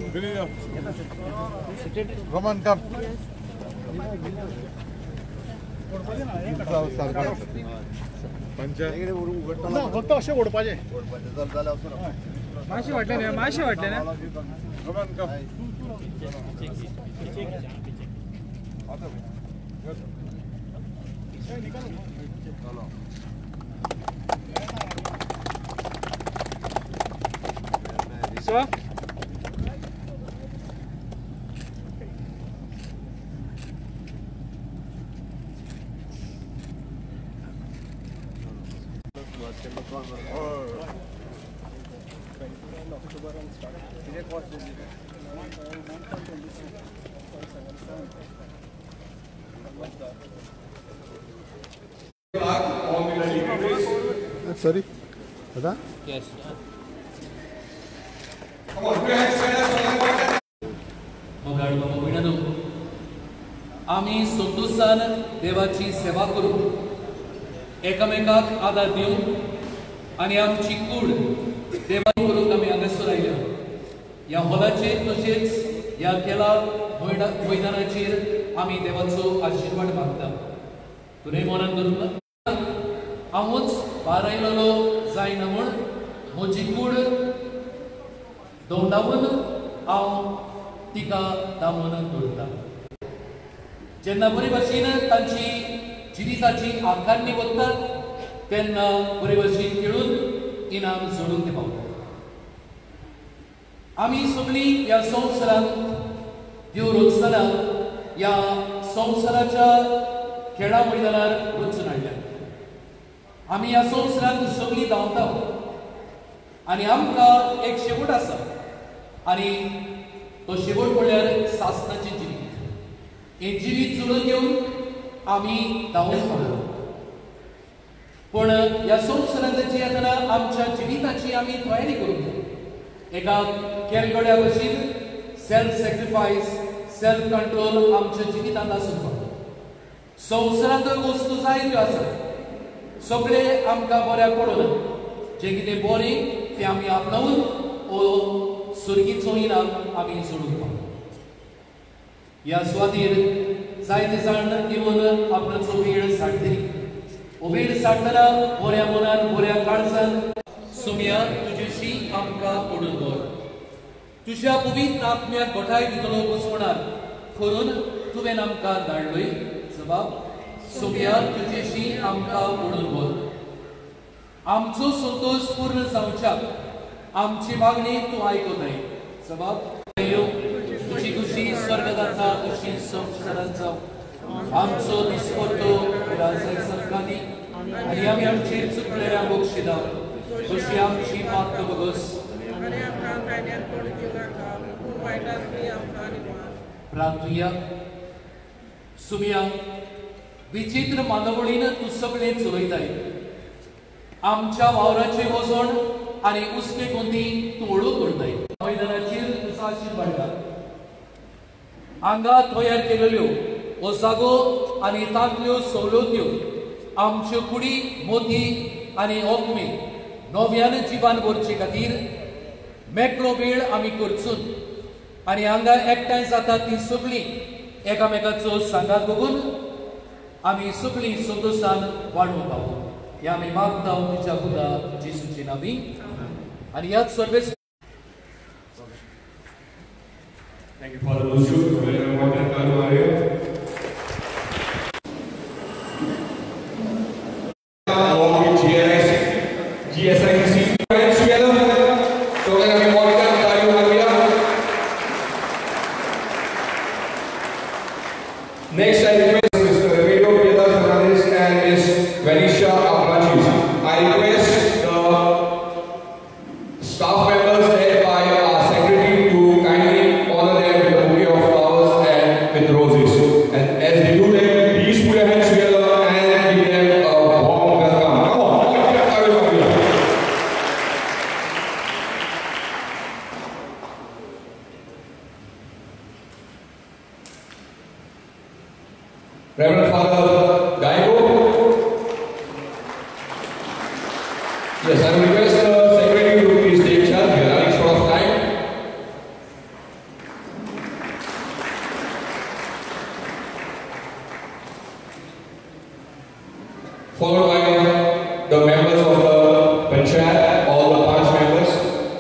Roman, come. फक्त असे ओढपाचे मासे वाटले ना मासे वाटले ना Roman, come. So Sorry. Ada? yes. आम्ही संतोषान देवाची सेवा करू एकामेकाक आदार दिवून आणि आमची कूड देवान करूंक आमी हांगासर आयल्या ह्या हॉलाचेर तशेंच ह्या खेळा मैदानाचेर आमी देवाचो आशिर्वाद मागता तुरे मनान धरून हांवूच भायर आयलोलो जायना म्हूण म्हजी कूड दोंडावून हांव तिका दामून दवरता जेन्ना बरे भाशेन तांची जिविताची आकांनी वतात तेन्ना बरे भाशेन खेळून इनाम जोडून ते पावतात आमी सगळीं ह्या संवसारांत देव रोचतना ह्या संवसाराच्या खेळा मैदानार वचून हाडल्या आमी ह्या संवसारांत सगळीं धांवता आनी आमकां एक शेवट आसा आनी तो शेवट म्हणल्यार सासणाचें जिवीत हे जिवीत जुळोवन घेवन आमी धांवून पडलो पूण ह्या संवसारांत येतना आमच्या जिविताची आमी तयारी करूंक जाय एका केरगड्या भशेन सेल्फ सॅक्रिफायस सेल्फ कंट्रोल आमच्या जिवितांत आसूंक जाय संवसारांत वस्तू जायत्यो आसात सगळे आमकां बऱ्याक पडना जें कितें बरें तें आमी आपणावून ओ सुरगीचो इनाम आमी जोडूंक जाय ह्या सुवातेर जायते जाण येवन आपणाचो वेळ साठतली हो वेळ साठतना बऱ्या मनान बऱ्या काळजान सुम्या तुजेशी आमकां पडून दवर तुज्या पवित्र आत्म्याक घोटाय दितलो बसवणार करून तुवें आमकां धाडलोय जबाब सुम्या तुजेशी आमकां पडून दवर आमचो संतोष पूर्ण जावच्याक आमची मागणी तूं आयकताय जबाब तुझी खुशी स्वर्गदाता तुझी संस्कारांत जावं आमचो दिसपट्टो सरकारी आनी आमी आमचेर चुकलेल्या बक्षिदा तशी आमची मात बगस प्रार्थुया सुमिया विचित्र मानवळीन तूं सगळें चलयताय आमच्या वावराचें वजन आनी उस्ते कोंती तूं हळू करताय मैदानाचेर तुजो आशिर्वाद हांगा तयार केलेल्यो हो जागो आनी तांतल्यो सवलत्यो आमच्यो कुडी मोती आनी ओकमे नव्यान जिवान भरचे खातीर मेकळो वेळ आमी करचून आनी हांगा एकठांय जाता ती सगळीं एकामेकाचो सांगात बघून आमी सगळीं संतोशान वाडूंक पावूं हे आमी मागता तुज्या खुदा जेसूचे नांवी आनी ह्याच Sarves Thank you, Father Lucio, for the important Mario. Along with GSIC friends together, so we're going to be welcome Dario Maria. Next, I request Mr. Emilio Piedad Fernandez and Ms. Venetia Abrachis. I request the staff members led by our secretary to kindly honor them with a bouquet of flowers and with roses. And as they do that, please put your hands together and give them a warm welcome. Come on, Reverend Father Gaigo. Yes, I request the secretary to please take charge. We are running short of time. followed by the members of the Panchayat, all the 5 members.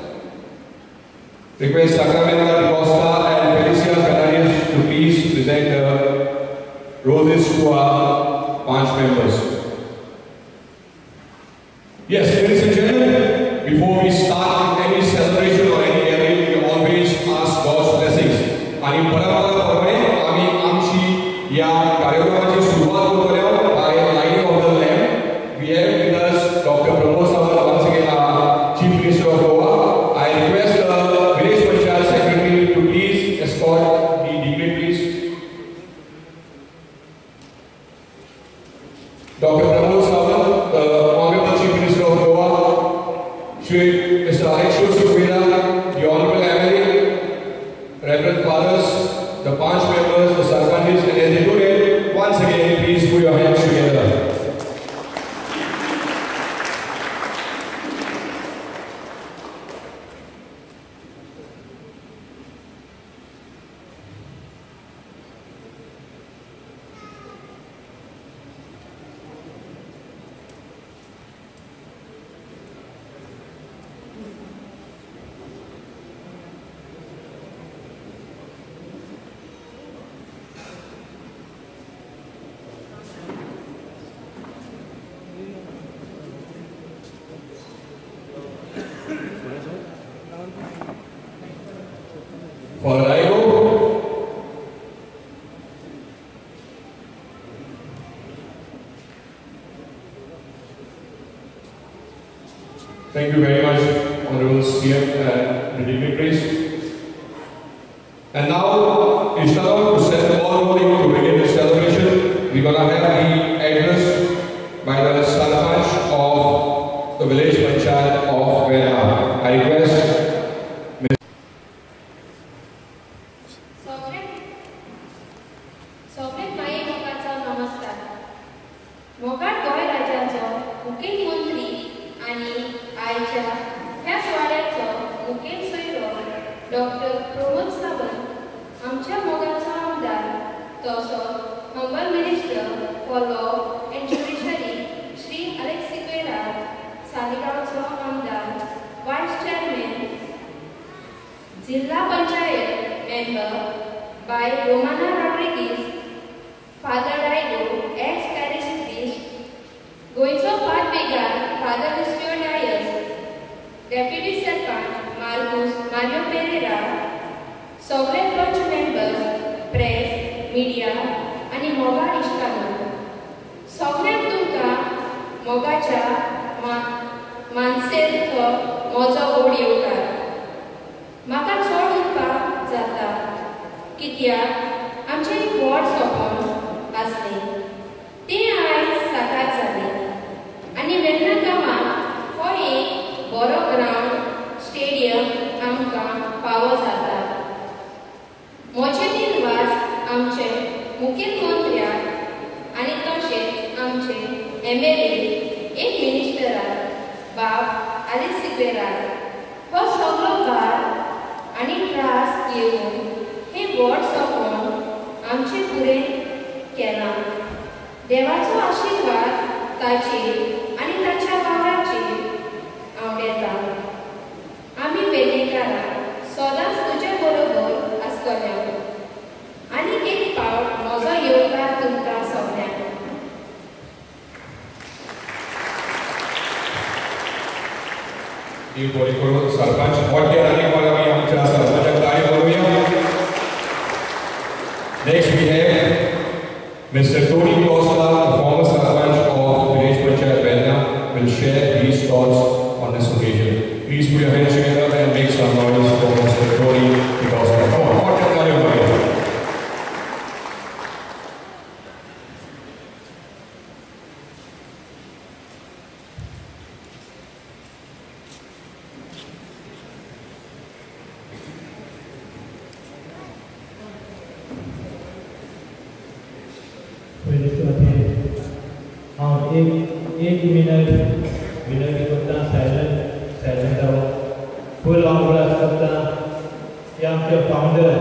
Request Sacramento Di Costa and Felicia Fernandez to please present the roses to our 5 members. Yes, ladies and gentlemen, before we start any celebration or any gathering, we always ask God's blessings. आणि परंपराप्रमाणे आम्ही आमची या कार्यक्रमाची सुरुवात करतो by lighting of the lamp. We have with us Dr. Pramod Sawant, once again our Chief Minister of Goa. I request the Village Panchayat Secretary to please escort the dignitaries. Dr. Pramod Sawant, the Honorable Chief Minister of Goa, Shri Mr. Alexio Silveira, the Honorable MLA, Reverend Fathers, the 5 members, the Sarpanchis, and as they do it, once again, please put your hands together. For Raigo, thank you very much, Honorable CM and the dignitaries. And now it's time to set the ball rolling to begin the celebration. We're going to have the address by the Sarpanch of the Village Panchayat of Verna. I request सगळ्यात माये लोकांचा नमस्कार. मोगाट गोंय राज्याचो मुखेलमंत्री आणि आयच्या ह्या सुवाळ्याचो मुखेल सोयरो डॉक्टर प्रमोद सावंत, आमच्या मोगाचो आमदार तसोच humble minister for law and judiciary Shri Alex Sequeira, सालिगांवचो आमदार, vice chairman, Zilla Panchayat member बाय Romana Rodrigues, Father Raigo, ex-parish priest, गोंयचो पाटबेकार Father Lucio Dias, Deputy Sarpanch Marcus Mario Pereira, सगळे पंच मेंबर्स, प्रेस, मिडिया आणि मोगा इश्टानो, सगळ्यांक तुमकां मोगाच्या मानसेचो म्हजो ओड येवकार. म्हाका चड उलोवपाक जाता कित्याक आमचें एक व्हड सपन आसलें तें आयज साकार जालें आनी वेर्ना गांवांत हो एक बरो ग्रावंड स्टेडियम आमकां फावो जाता. म्हजे दिनवास आमचे मुखेलमंत्र्याक आनी तशेंच आमचे MLA, एक मिनिस्टराक बाब आलेक्स सिक्वेराक हो सगळो भार आनी त्रास घेवन हें व्हड सपन आमचें पुरें केलां. देवाचो आशिर्वाद ताचेर आनी ताच्या वांगडाचेर आवडेता. आमी वेलेकारां सदांच तुजे बरोबर आसतल्यो. आनी एक फावट म्हजो येवकार तुमकां सगळ्यांक. सरपंच मोठ्या आनी आमी आमच्या सरपंचाक ताळी करूया. Next we have Mr. Tony Costa, the former Sarpanch of Village Panchayat Verna, will share his thoughts on this occasion. Please put your hands together and make some noise for Mr. Tony Costa. Come on, what can you do? एक minute करता silent राव full order करता हे आमचे founder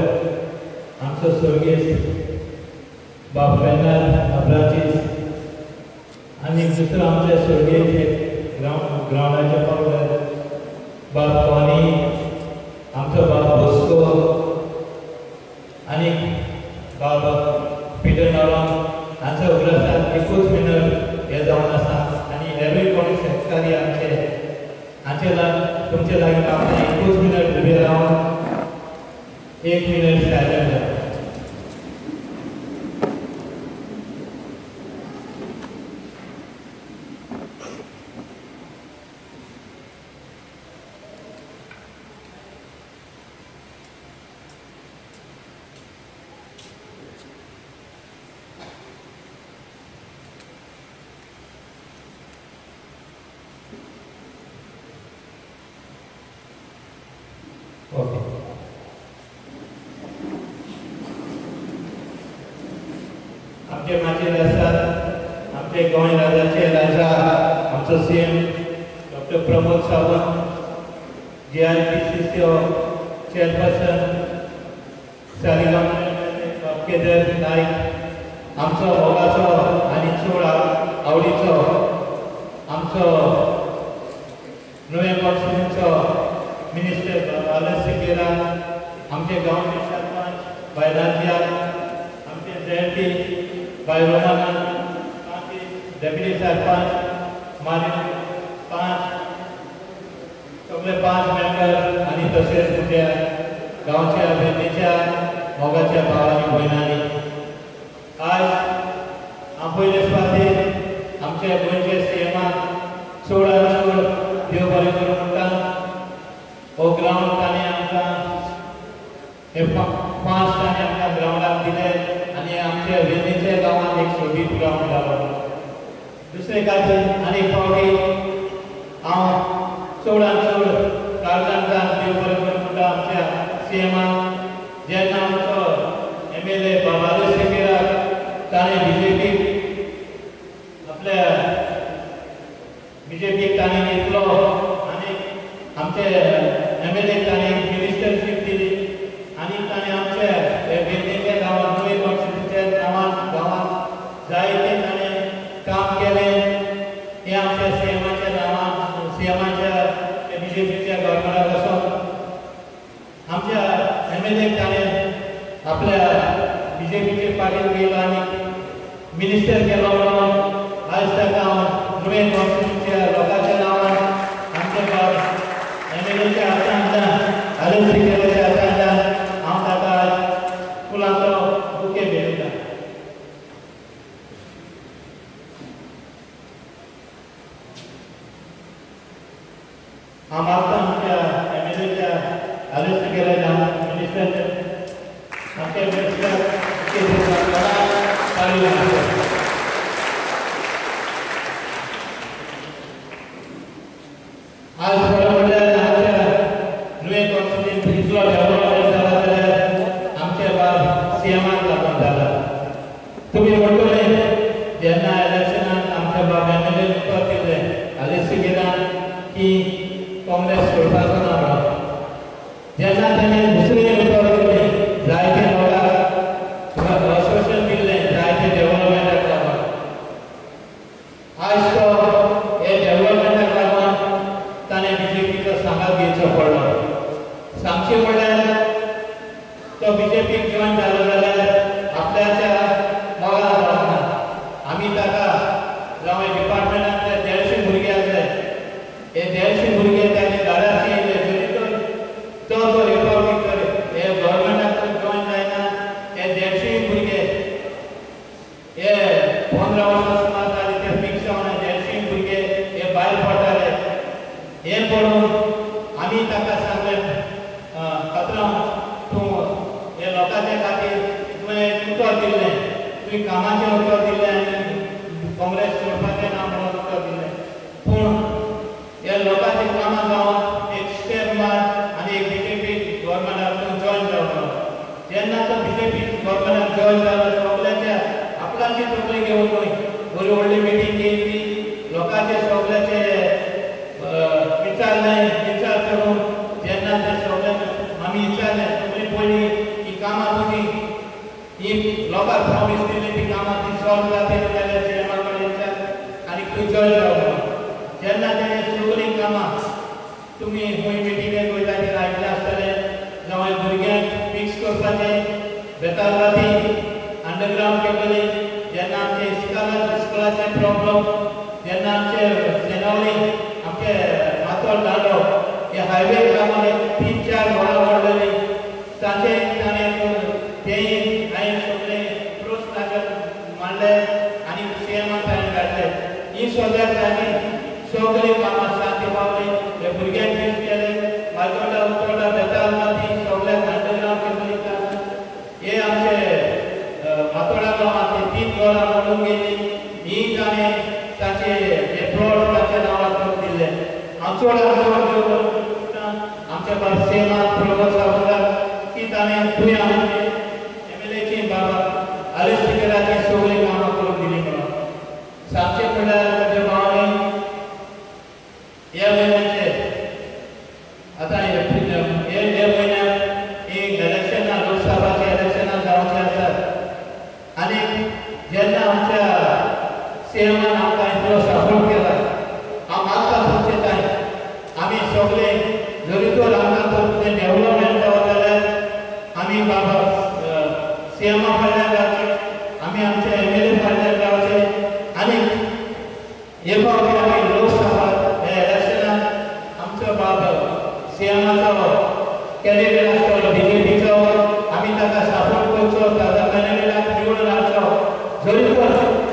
आमचो सर्गेस्त बाब बेनार अब्राचीस आणि दुसरं आमच्या सोडगेचे ग्राउंडाचे पावडर बाब पाणी आमचो बाब बसको आणि बाब पिटर नॉर्म हांचो उगडासाक एकूच मिनट हे जावन आसा आनी हेरूय कोणी शेतकारी आमचे हांचे तुमचे लागीं हांव एकूच मिनट उबे रावन 1 मिनट सायलंट जाता. ओके. आमचे मागीर आसात आमचे गोंय राज्याचे राजा आमचो सीएम डॉक्टर प्रमोद सावंत JRPCचो चेअरपर्सन सालिगांव केदार नायक आमचो मोगाचो आनी चड आवडीचो आमचो नुवें कॉन्स्टिट्युशनचो मिनिस्टर बालाजी सिकेरा आमचे गांवचे सरपंच बायलांच्या आमचे जयंती बाय रोमानंद डेप्युटी सरपंच मारी 5 सगळे 5 मेंबर आणि तसेच तुमच्या गांवच्या भयणीच्या मोगाच्या भावांनी भयणांनी आज हांव पयले सुवातेर आमच्या गोंयचे सीएमान चड आनी चड देव बरें करूं म्हणटा. हो ग्राउंड ताणें आमकां हे 5 ताणें आमकां ग्राउंडाक दिले आनी आमच्या वेंदेच्या गांवांत एक सोबीत ग्राउंड जालो. दुसरे खातीर आनी एक फावटी हांव चड आनी चड काळजांतल्यान देव बरें करूं म्हणटा आमच्या सीएमान जेन्ना आमचो MLA बाबाजी सिकेराक ताणें बीजेपीक ताणें घेतलो आनी आमचे MLA ताणें मिनिस्टरशीप दिली आनी ताणें आमच्या वेंदेच्या गांवांत नुवें कॉन्स्टिट्युशनच्या गांवांत जायते ताणें काम केलें. हें आमच्या सीएमाच्या नांवान सीएमाच्या बीजेपीच्या गव्हर्नमेंटाक वचोन आमच्या MLA ताणें आपल्या बीजेपीचे पार्टीन गेलो आनी मिनिस्टर केलो म्हणून आज ताका हांव नुवें कॉन्स्टिट्युशनच्या लोकांच्या नांवान आमच्या MLAच्या हातांतल्यान बालाजी सिकेराच्या हातांतल्यान हांव ताका आज फुलांचो बुके भेटयता. हांव मागता आमच्या MLAच्या बालाजी सिकेराच्या मिनिस्टर आमचे मिनिस्टर आज खरं म्हणल्यार आमच्या नुवें कॉन्स्टिट्युशन इतलो डेव्हलपमेंट जाला जाल्यार आमच्या बाब सीएमाक लागून जाला. तुमी म्हणटले जेन्ना इलेक्शनाक आमच्या बाब MLA उतर दिले बालाजी सिकेरान की काँग्रेस सोडपाचो ना म्हणून जेन्ना ताणें दुसरे उतर दिले जायते लोकांक आश्वासन दिल्लें जायते डेव्हलपमेंटाक लागून आज तो हे डेव्हलपमेंटाक लागून ताणें बीजेपीचो सांगात घेवचो पडलो. सांगचें म्हणल्यार तो बीजेपीक जॉयन जालो जाल्यार आपल्याच्या मोगान जावना. आमी ताका जावं डिपार्टमेंटांतले 150 भुरगे आसले हे 150 भुरगे ताणें धाडार येयले जरी तो रिपब्लीक हे गव्हर्नमेंटाक जॉयन जायना हे 150 भुरगे हे 15 वर्सां सुमार जाली ते फिक्स जावना 150 भुरगे हे भायर पडटाले. हे पळोवन आमी ताका सांगलें पात्रांव तूं हे लोकांच्या खातीर तुवें उतर दिल्लें तुवें कामाचें उतर दिल्लें आनी काँग्रेस सोडपाचें ना म्हणून उतर दिल्लें पूण हे लोकांची कामां जावन एक स्टेप मार आनी एक बीजेपी गव्हर्नमेंटाक जॉयन जावलो. जेन्ना तो बीजेपी गव्हर्नमेंटाक जॉयन जालो सगळ्यांच्या आपल्याची तकली घेवन न्हय बरी व्हडली मिटींग घेतली लोकांचे सगळ्याचे विचार करून जेन्ना ते सगळ्यांक आमी विचारलें सगळीं पयलीं ही कामां तुजी ही लोकांक प्रॉमिस दिली ती कामां ती सॉल्व जातली जाल्यार सीएमा कडेन विचार ती जॉय जावं जेन्ना तेणे सगळीं कामां तुमी खंय मिटिंगेक वयता तेन्ना आयकलें आसतलें जावं भुरग्यांक फिक्स करपाचें बेतालबाती अंडरग्रावंड केबलींग जेन्ना आमचे इस्कॉलाचे प्रॉब्लम जेन्ना आमचे सेनावली आमचे मातोड दांडो हे हायवे कामाक 3-4 वरां वाडलेलीं ताचे ताणें तेंय हांवें सगळे प्रोस लागत मांडले आनी सीएमान ताणें धाडले ही सगळ्याक तांणी सगळीं कामां सारकी पावली हे भुरग्यांक फीक्स केले मातोडा उतोडा बेतालबाती सगळ्याक अंडरग्रावंड केबलींग हे आमचे मातोडा गांवांत 3 वरां मोडून गेली ही ताणें ताचे हे प्लॉट ताच्या नांवार करून दिल्ले आमचो आमच्या बार्सेमा प्रमोद सावकार की ताणें तुवें आमचे एमएलएची बाबा आलेसिकराची सगळीं कामां करून दिलीं म्हणून सांगचें म्हणल्यार म्हज्या भावांनी ह्या म्हयन्याचे आतां हे म्हयन्याक एक इलेक्शनां लोकसभाचे इलेक्शनां जावचे आसात आनी जेन्ना आमच्या सीएमान आमकां इतलो सपोर्ट केला हांव मागता तुमचे ताई आमी सगळे जरी तर आमकां तें डेव्हलपमेंट जावं जाल्यार आमी बाबा सीएमा फाटल्यान रावचे आमी आमचे एमएलए फाटल्यान रावचे आनी हे फावटी आमी लोकसभा हे इलेक्शनान आमचो बाबा सीएमाचो कॅन्डिडेट आसतलो बीजेपीचो आमी ताका सपोर्ट करचो ताका कॅन्डिडेटाक निवडून हाडचो जरी तर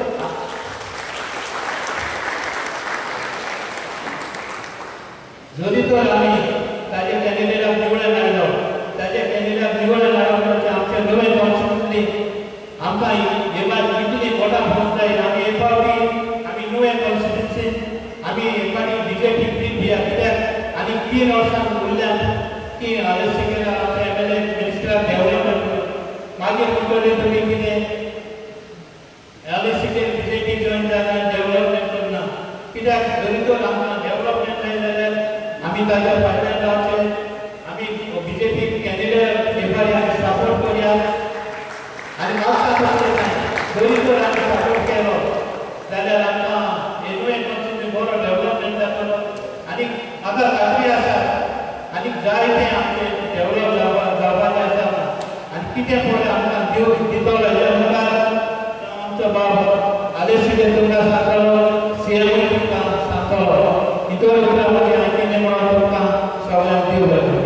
जरी तर आमी ताजे कॅन्डिडेटाक निवडून हाडलो ताजे कॅन्डिडेटाक निवडून हाडलो म्हणजे आमचे नवे कॉन्स्टिट्युन्सी आमकां हे बार कितली वोटां पळोवंक जाय आमी हे फावटी आमी नवे कॉन्स्टिट्युन्सी आमी हे फावटी बीजेपी फ्रीक दिया कित्याक आनी 3 वर्सां उरल्यात की आलेसिकेरा आमचे एमएलए मिनिस्टर डेव्हलपमेंट मागीर म्हणटले तुमी कितें आलेसिकेर बीजेपी जॉइन जाल्यार डेव्हलपमेंट करना कित्याक जरी तर आमकां डेव्हलपमेंट जाय जाल्यार आमी ताच्या फाटल्यान रावचे आमी बीजेपी कॅन्डिडेट हे फावटी आमी सपोर्ट करया आनी मागता जरी तर आमी सपोर्ट केलो जाल्यार आमकां हे नुवें कॉन्स्टिट्युन्सी बरो डेव्हलपमेंट जातलो आनी म्हाका खात्री आसा आनी जायते आमचे डेव्हलप जावपाचें आसा आनी कितें पळय आमकां देव दितलो हे मुखार आमचो बाब आलेसिके तुमकां सांगतलो सीएम तुमकां सांगतलो इतलो उतरां मागीर आयकिल्लें म्हणून तुमकां सगळ्यांक देव बरें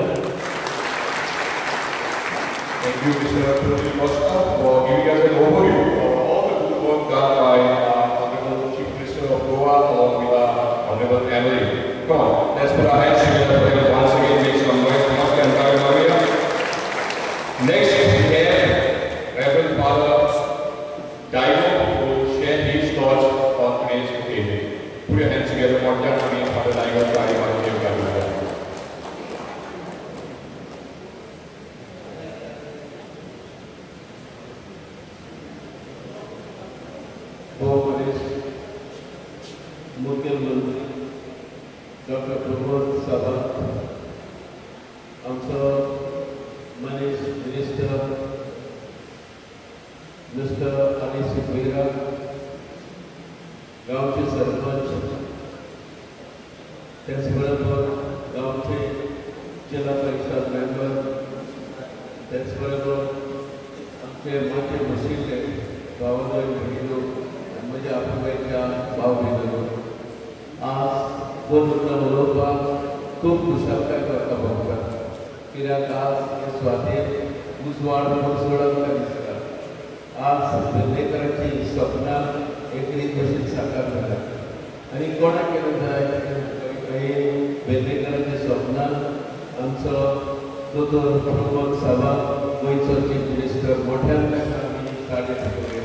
Thank you, Mr. Pradeep Costa, for giving us an overview of all the good work done by Honorable Chief Minister of Goa along with Honorable Emily. Come on, let's put our hands together and once again make some noise for Master and Kari Maria. Next, we have Reverend Father Daigo who will share his thoughts on today's occasion. Put your hands together one time for me, Father Daigo, Kari Maria, Kari Maria. मुख्यमंत्री doctor Pramod Sawant, आमचो मनीस minister mister Anis भुईरा, गांवचे सरपंच, त्याचबरोबर गांवचे जिल्हा परिषद member, त्याचबरोबर आमचे मोठे मुशिल्ले भावंडय भगिनो म्हज्या आपुबायच्या भाव भगिनो आज दोन मुद्दा उलोवपाक खूब खुशालकाय करता भोगता कित्याक आज हे स्वातेक उजवाड सोडोंक दिसता आज बेल्लेकरांची स्वप्नां एकरी कशी साकार जातात आनी कोणाक केलें जाय काही बेल्लेकरांच्या स्वप्नां आमचो दोतोर प्रमोद सावंत गोंयचो चीफ मिनिस्टर मोठ्यान आमी कार्य केलें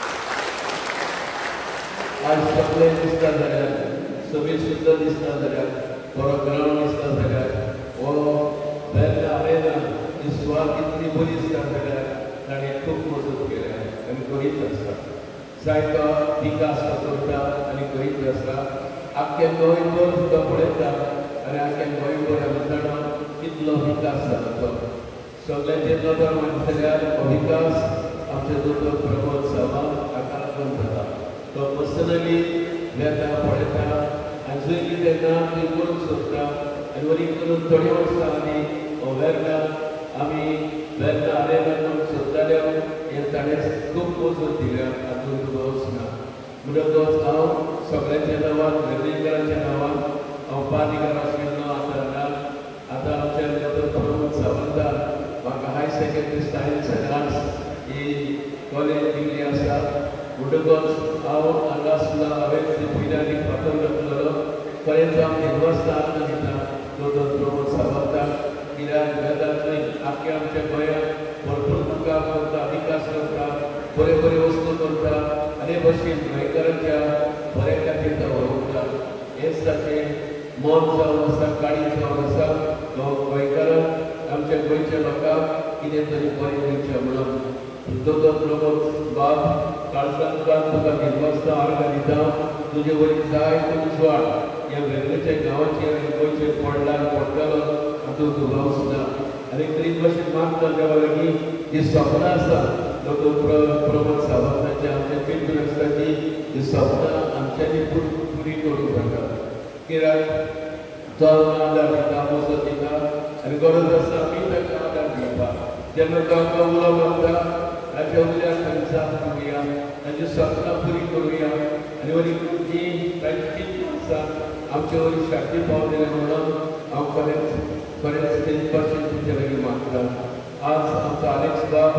आज सगळे दिसता जाल्यार सगळी सुद्दां दिसता जाल्यार बरो ग्रावंड दिसता जाल्यार हो बेल्ला आरेना ही सुवात इतली बरी दिसता जाल्यार ताणें खूब मजत केल्या आनी करीत आसता जायतो विकास करता आनी करीत आसता आख्खे गोंयभर सुद्दां पळयता आनी आख्खे गोंयभर आमी जाणा कितलो विकास जाला तो सगळ्यांचेर नदर मारता जाल्यार हो विकास आमचे दोतोर प्रमोद सावंत हाका लागून जाला तो पर्सनली येता पळयता आनी चुली तेन्ना ती करूंक सोदता आनी वरी करून थोडी वर्सां आमी वेर्ना आमी वेर्ना आरेना करूंक सोदताले हें ताणें खूब मजत दिल्या हातूंत दोस ना म्हणटकच हांव सगळ्यांच्या नांवान वेर्णेकारांच्या नांवान हांव पानिकार आशिल्लो आतां ना आतां आमच्या डॉक्टर प्रमोद सावंतान म्हाका high secondary science and arts ही कॉलेज दिल्ली आसा म्हणटकच हांव हांगा सुद्दां हांवें डिसिप्लिनारी फातर घातलेलो खरेंच हांव निर्वस्थान दिता डॉक्टर प्रमोद सावंताक कित्याक वेदांतली आख्या आमच्या गोंयांत भरपूर तुका करता विकास करता बरे बरे वस्तू करता आनी भशेन गोंयकारांच्या बरे खातीर तो वावुरता हेच ताचें मन जावन आसा काळीज जावन आसा गोंयकारांक आमच्या गोंयच्या लोकांक कितें तरी बरें दिवचें म्हणून दोतोर प्रमोद बाब काळजांतल्यान तुका निर्वस्था आर्गां दिता तुजे वरी जायतो उजवाड ह्या वेगवेगळ्या गांवांचेर आनी गोंयचेर पडल्यार पडटलो हातूंत तूं भाव सुद्दां आनी तरी भशेन मागता देवा लागीं जी सपनां आसा दोतोर प्रमोद सावंताच्या आमच्या चीफ मिनिस्टराची ही सपनां आमच्यांनी पुरी करूंक जाता कित्याक तो आदार दिता मजत दिता आनी गरज आसा आमी ताका आदार दिवपा जेन्ना तो आमकां उलो मागता ताच्या उल्यार तांची साथ करुया तांची सपनां पुरी करुया आनी वरी जी तांची चिंता आसा आमचे वरी शांती पावतले म्हणून हांव खरेंच तेज भाशेन तुमचे लागीं मागता आज आमचो आलेक्स बाब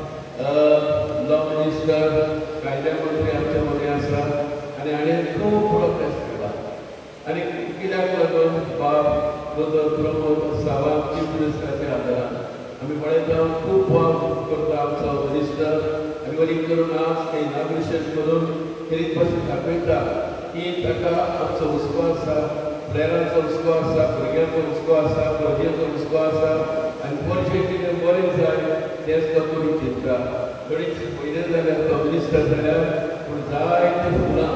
लॉ मिनिस्टर कायद्या मंत्री आमच्या मदीं आसा आनी हाणें खूब प्रोग्रेस केला आनी कित्याक लागून बाब दोतोर प्रमोद सावंत चीफ मिनिस्टराच्या आदारान आमी पळयता खूब वर्क करता आमचो मिनिस्टर आनी वरी करून आज इनॉग्रेशन करून तरी भशेन दाखयता की ताका आमचो हुस्को आसा प्लेयरांचो हुस्को आसा भुरग्यांचो हुस्को आसा प्रजेचो हुस्को आसा आनी गोंयचें कितें बरें जाय तेंच तो करूंक चिंतता थोडीच पयले जाल्यार तो मिनिस्टर जाल्यार पूण जायती फुलां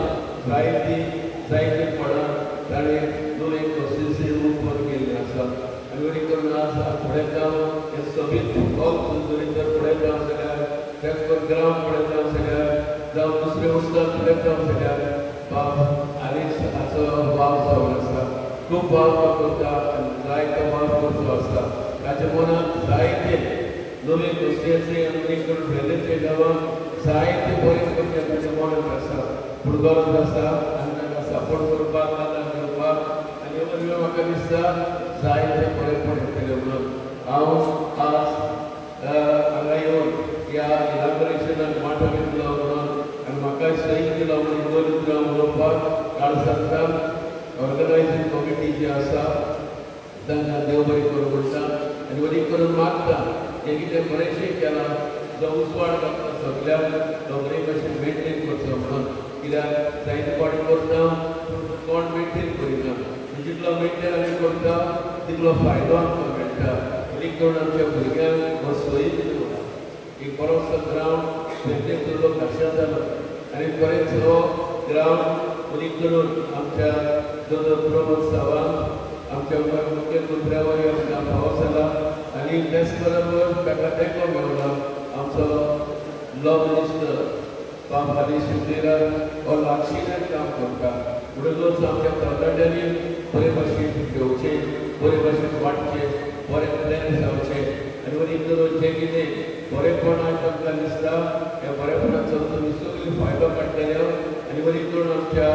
जायती फळां ताणें दोन एक प्रोसेसी उपर केल्ले आसा आनी वरी करून आज फुडें जावन हे सभेंत जरी फुडें जावं जाल्यार तेच प्रोग्राम फुडें जावं जाल्यार जावं दुसरे वस्तां फुडें जावं जाल्यार बाब आनीक हाचो वाव जावन आसा खूब वाव करता आनी जायतो वाव करचो आसा ताच्या मनांत जायते नवे गोश्टीचे आनी करून वेलेचे गांवांत जायते बरें करचें ताच्या मनांत आसा पूण गरज आसा आनी ताका सपोर्ट करपाक आदार दिवपाक आनी वरवीं म्हाका दिसता जायते बरेंपण येतलें म्हणून हांव आज हांगा येवन ह्या इनॉग्रेशनाक वांटो घेतलो म्हणून आनी म्हाका सही दिलो म्हणून दोन उलोवपाक काळजांतल्यान ऑर्गनायझींग कमिटी जी आसा तांकां देव बरें करूं म्हणटा आनी वरी करून मागता हें कितें बरेंशें केलां जो उजवाड घातला सगळ्यांक तो बरे भशेन मेंटेन करचो म्हणून कित्याक जायते फावटी करता पूण कोण मेंटेन करिना जितलो मेंटेन आमी करता तितलो फायदो आमकां मेळटा वरी करून आमच्या भुरग्यांक हो सोयी दिलो एक बरोसो ग्रावंड मेंटेन केल्लो खाशा जालो आनी बरेंच हो ग्रावंड वरी करून आमच्या दोतोर प्रमोद सावंत आमच्या मुख्यमंत्र्या वरी आमकां फावो जाला आनी तेच बरोबर ताका तेंको मेळ्ळो आमचो लॉ मिनिस्टर बाब हरीश शिंदेरार हो लागशिल्ल्यान काम करता म्हणटकच आमच्या तरणाट्यांनी बरे भशेन घेवचें बरे भशेन वाडचें बरें प्लॅन जावचें आनी वरी करून जें कितें बरेपण आमकां दिसता ह्या बरेपणाचो तुमी सगळीं फायदो काडटले आनी वरी करून आमच्या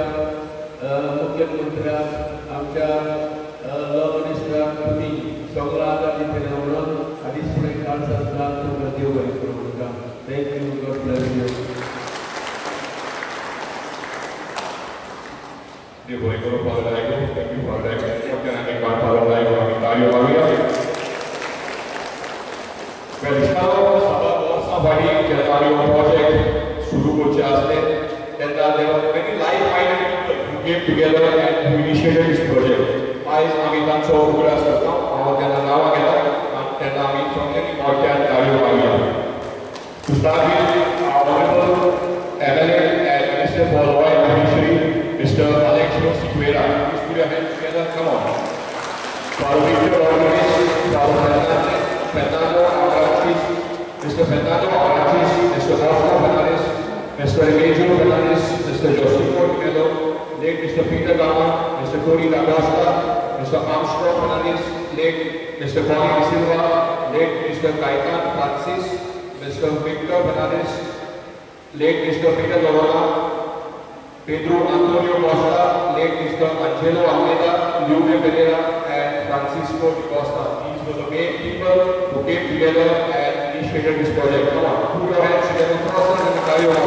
मुख्यमंत्र्याक आमच्या लॉ मिनिस्टराक तुमी सगळो आदार दितले म्हणून आदींच फुडें काळजांतल्यान तुमकां देव बरें करूं म्हणटा थँक्यू गॉड ब्लेस यू देव बरें करूं father Raigo thank you father Raigo father Raigo आमी ताळयो मारूया वेल्सांव सात वर्सां फाटीं जेन्ना आमी हो प्रोजेक्ट सुरू करचे आसले तेन्ना देव many like minded people came together and initiated this project आयज आमी तांचो उगडास करता हांव तेन्ना नांवां घेता तेन्ना आमी सगळ्यांनी मोठ्यान ताळयो मारूया to start with honourable MLA and Minister for Law and Judiciary, Mr. Alexio Siqueira. Please put your hands together, come on. For Victor Rodriguez, for Fernando Arantes, Mr. Fernando Arantes, Mr. Oscar Fernandez, Mr. Emilio Fernandez, Mr. Josefo Melo, late Mr. Peter Gama, Mr. Tony D'Agosta, Mr. Armstrong Fernandez, late Mr. Bonnie De Silva, late Mr. Kaitan Francis, Mr. Victor Fernandez, late Mr. Peter Gavala, Pedro Antonio Costa, late Mr. Angelo Almeida, Lupe Pereira, and Francisco Di Costa. These were the main people who came together and initiated this project. Come on, put your hands together for us and carry on.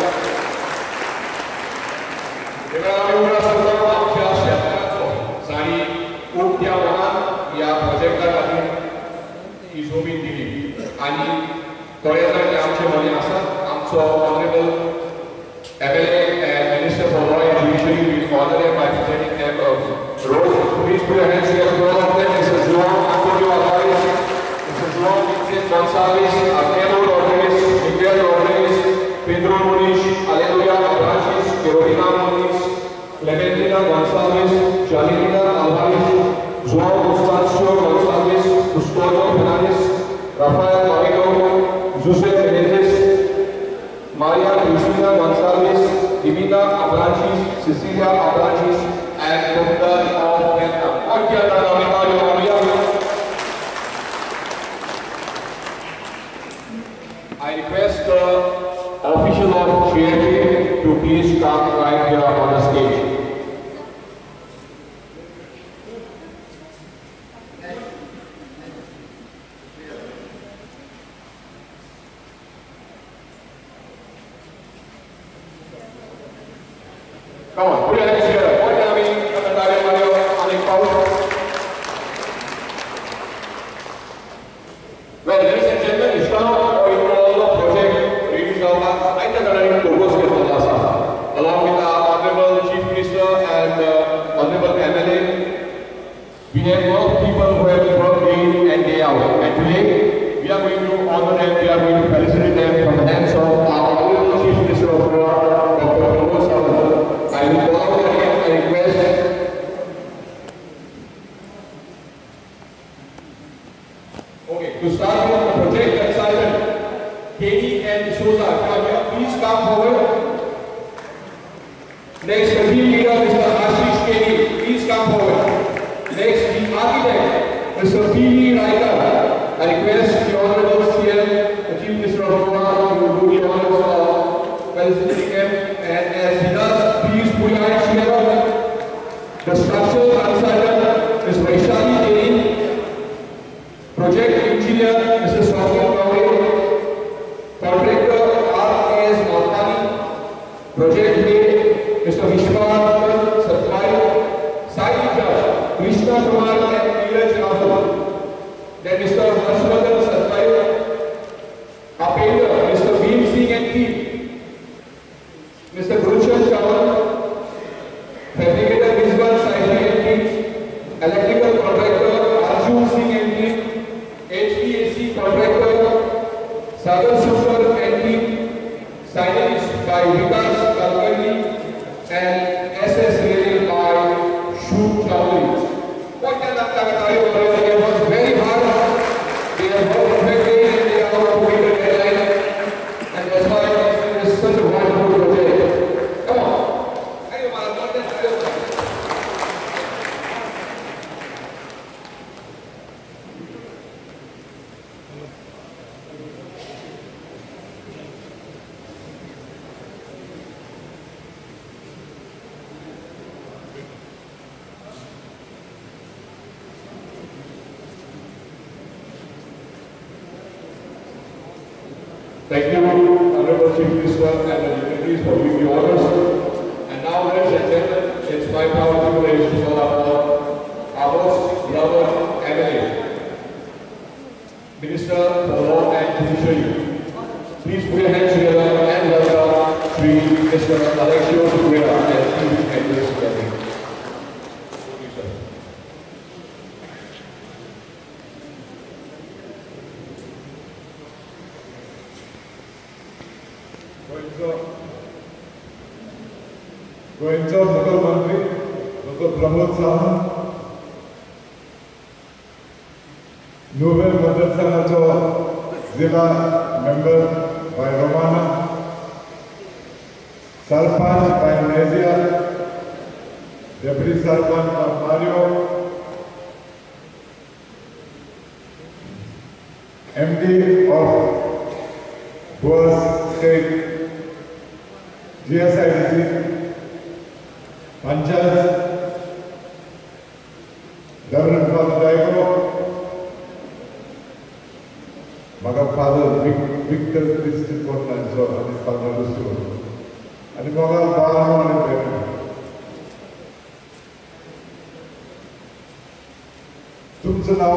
या प्रोजेक्टा खातीर ही जोमीन दिली आनी थोडे जाण आमचे मदीं आसात आमचो honourable MLA and Minister for Law and Judiciary will honor them by presenting them a rose. Please put your hands together for all of them. Mr. João Antonio Alvarez, Mr. João Vincent Gonçalves, Arnelo Rodrigues, Miguel Rodrigues, Pedro Muniz, Aleluia Abranches, Carolina Muniz, Clementina Gonçalves, Janina Alvarez, João Constâncio Gonçalves, Custódio Fernandes, Rafael Marido, José Menezes, Maria Cristina Gonçalves, Divina Abranches, Cecilia Abranches, and Dr. of Vietnam. I request the official of GFA to please come right here on the stage. Come on, put your hands together. What do you mean? Well, ladies and gentlemen, it's now project release of along with our Honorable Chief Minister and Honorable MLA. We have a lot of people who have worked day in and day out. And today, we are going to honor them, we are going to felicitate them from the hands of our Honorable Chief Minister of Goa, Dr. Pramod Sawant. I will call out again a request. Okay, to start with the project consultant, Katie and Souza, please come forward. Next, the team leader, Mr. Ashish Katie, please come forward. Next, the architect, Mr. P.V. Riker. I request the Honorable CM, the Chief Minister of Goa, to do the honors of feliciting him. And as he does, please put your hands together. The structural consultant, Ms. Vaishali Katie. Project engineer, Mr. Swati Kauri. Contractor, R.S. Malkani. Project lead, Mr. Vishwakarman Satvai. Site judge, Krishna Kumar and Neeraj Rahul. Then Mr. Harshvardhan Satvai. Appainder, Mr. Bhim Singh and team. Mr. Gulshan Chavan. Fabricator Visual Saini and team. Electrical contractor Arjun Singh and team. HVAC contractor Sagar Shukar and team. Signage by Vikas Kalkani and SS Rail by Shub Chowdhury. What can I tell you? It was very hard. They have worked perfectly and they are out of the deadline. And that's why it is such a wonderful project. Come on. Thank you, Honorable Chief Minister and the dignitaries for giving the orders. And now, ladies and gentlemen, it's my proud privilege to call upon our most beloved MLA, Minister for Law and Judiciary. Please put your hands together and welcome Sri Mr. Alexio Suguera as Chief Administrator. गोयंचो मुख्यमंत्री doctor Pramod सावंत, नोबेल मतदारसंघाचो Zilla member बाय रोमाना, सरपंच बाय Nezia, Deputy Sarpan Mario, MD of Goa State GSIDC, Panchayat, Reverend Father Daigo, Maga Father Victor Christian Portland, so and his father Lucio, and Maga Barno and parent. तुमचं नाव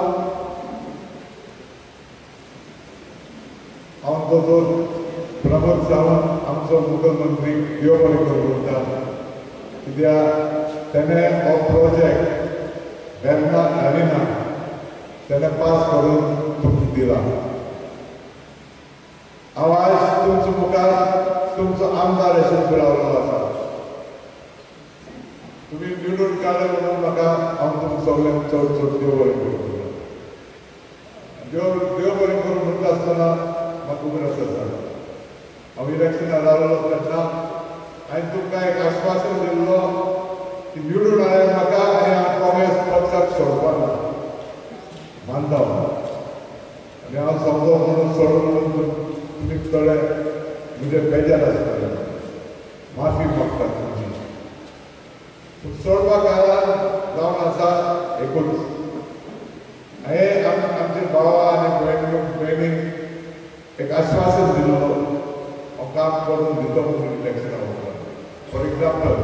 आमचो जो प्रमोद सावंत आमचो मुख्यमंत्री देव बरें करूं म्हणटा कित्याक तेणें हो प्रोजेक्ट वेर्ना अरेना तेणें पास करून तुमकां दिला हांव आयज तुमच्या मुखार तुमचो आमदार अशें रावलो आसा तुम्ही निवडून काढले म्हणून म्हाका हांव तुमकां सगळ्यांक चड चड देव बरें करूं देव बरें करूं म्हणटा आसतना म्हाका उगडास आसा हांव इलेक्शनाक रावलो तेन्ना हांवें तुमकां एक आश्वासन दिल्लो की निवडून हाडल्यार म्हाका आनी हांव काँग्रेस पक्षाक सोडपाक ना मानता आनी हांव समजो म्हणून सोडून म्हणून तुमी थोडे म्हणजे बेजार आसतले माफी मागता तुमची सोडवा कारण जावन आसा एकूच हांवें आमचे भावा आनी भयणीक एक आश्वासन दिल्लो हांव काम करून दितो म्हणून इलेक्शना वयता फॉर एग्जाम्पल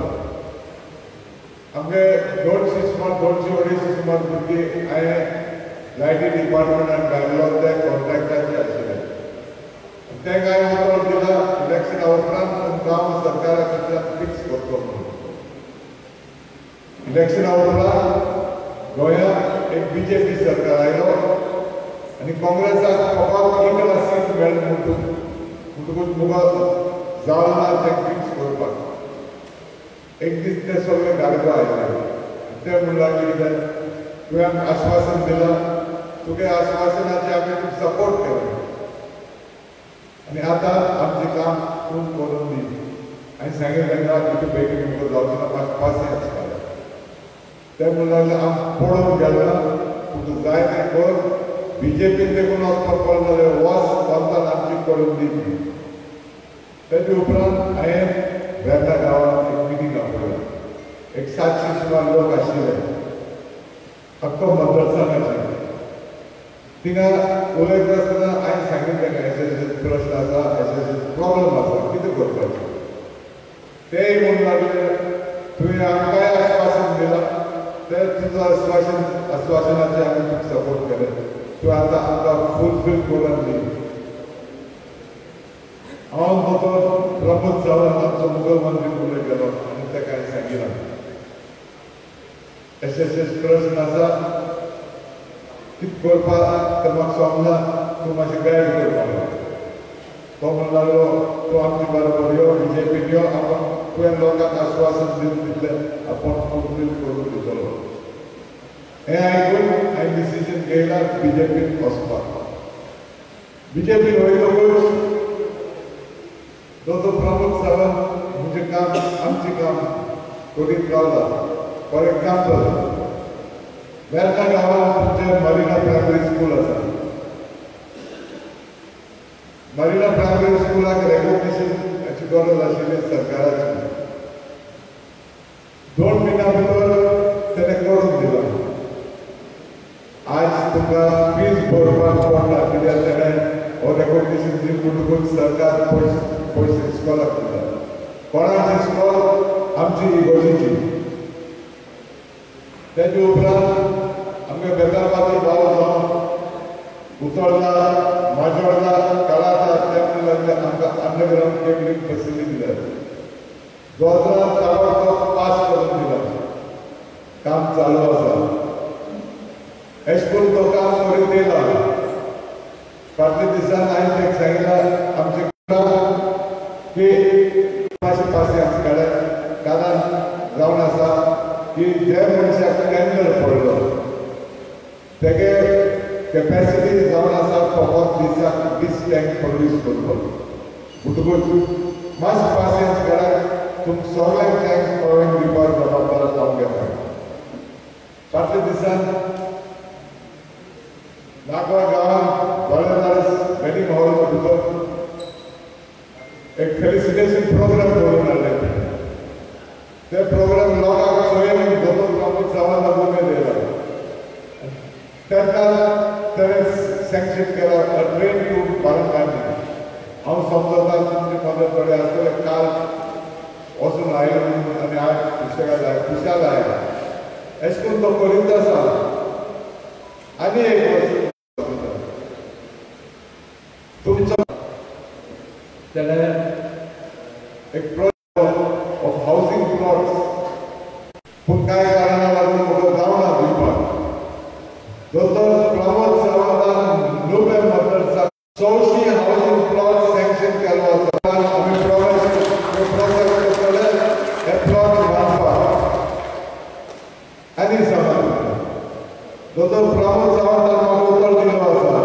आमगे 200 सुमार भुरगीं हांवें लायटी डिपार्टमेंटान घाल्लो ते कॉन्ट्रॅक्टाचे आशिल्ले तांकां हांवें उतर दिला इलेक्शना उपरांत काम सरकारा कडल्यान फिक्स करतो म्हणून इलेक्शना उपरांत गोंयांत एक बीजेपी सरकार आयलो आनी काँग्रेसाक फकत एकला सीट मेळ्ळी म्हणटकूच मुखार जावं ना तें फिक्स करपाक एक दीस ते सगळे गाडवा आयले ते म्हणल्यार कितें तुवें आमकां आश्वासन दिलां तुगे आश्वासनाचे आमी तुका सपोर्ट केलो आनी आतां आमचें काम तूं करून दी हांवें सांगिल्लें तांकां इतलें बेगीन मुखार जावचें ना म्हाका पासियेंस ते म्हणल्यार हांव पळोवन गेलो तुका जाय तें कर बीजेपीन देखून वचपाक पडलें जाल्यार वच वचून आमची करून दी तेजे उपरांत हांवें वेर्ना गांवांत एक मिटींग आपयलें एक 700 सुमार लोक आशिल्ले अख्खो मतदारसंघाचे थिंगा उलयता आसतना हांवें सांगिल्लें ताका अशे प्रश्न आसा अशे प्रॉब्लम आसा कितें करपाचें तेय म्हणून लागले तुवें आमकांय आश्वासन दिलां ते तुजो आश्वासनाचे आमी तुका सपोर्ट केलें तूं आतां आमकां फुलफील करून दी हांव दोतोर प्रमोद सावंत आमचो मुख्यमंत्री उलय गेलो आनी ताका हांवें सांगिलां अशे प्रश्न आसा कितें करपाक तें म्हाका समजना तूं मातशें गायड करपाक तो म्हणून लागलो तूं आमचे बरोबर यो बीजेपीन यो आपण तुवें लोकांक आश्वासन दिवन दितलें आपूण फुलफील करून दितलो हें आयकून हांवें डिसिजन घेयला बीजेपीन वचपाक बीजेपीन वयतकूच दोतोर प्रमोद सावंत म्हणजे काम आमचें काम करीत रावला फॉर एग्जाम्पल वेर्ना गांवांत तुमचें मरिना प्रायमरी स्कूल आसा मरिना प्रायमरी स्कूलाक रेकॉग्निशनाची गरज आशिल्ली सरकाराची 2 म्हयन्या भितर तेणें करून दिला आज तुमकां फीज भरपाक पडना कित्याक तेणें हो रेकॉग्निशन दी म्हणटकूच सरकार पयशे इस्कॉलाक दिता कोणाची इस्कॉल आमची इगोर्जीची तेजे उपरांत आमगे बेताबादी भाव जावन उतोर्डा माजोर्डा काळाचा तें लागले आमकां अंडरग्रावंड केबलिंग फेसिलिटी दिल्या जोद्रा ताबडतोब पास करून दिला काम चालू आसा अशें करून तो काम करीत येयला फाटल्या दिसान हांवें तेका सांगिल्लें आमचे की मातशें पासियेंस काडात कारण जावन आसा की जे मनशाक टेंडर पडलो तेगे कॅपेसिटी जावन आसा फकत दिसाक 20 टँक प्रोड्यूस करपाक म्हणटकूच मातशें पासियेंस काडात तुमकां सगळ्यांक टँक्स पळोवन दिवपाक जबाबदार दिसान नागवा गांवांत गोळेदार वेडिंग हॉल भितर एक फेलिसिटेशन प्रोग्राम करून हाडले ते प्रोग्राम लोकांक सोयीन दोतोर प्रमोद सावंत लागून दिला तेन्ना ताणें सँक्शन केला ट्रेन टू बाराकांडी हांव समजता तुमचे मदत थोडे आसतले काल वचून आयलो आनी आज सुशेगाद खुशाल आयला अशें करून तो करीत आसा आनी एक वस्त तुमचो जाल्यार एक प्रोजेक्ट ऑफ हावसिंग प्लॉट्स पूण कांय कारणां लागून म्हाका जावना दिवपाक दोतोर प्रमोद सावंतान नुबे मतदारसंघात 600 हावसिंग प्लॉट सँक्शन केलो आसा आमी प्रोसेस करतले हे प्लॉट बांदपाक आनी समज दोतोर प्रमोद सावंतान म्हाका उतर दिलो आसा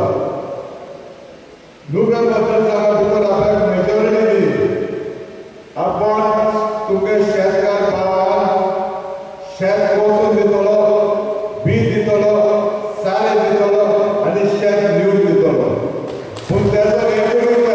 नुबे मतदारसंघा भितर आपल्याक मेजॉरिटी दी आपण तुगे शेतकार भावान शेत वचून दितलो बी दितलो सारे दितलो आनी शेत निवड दितलो पूण तेजो एकूच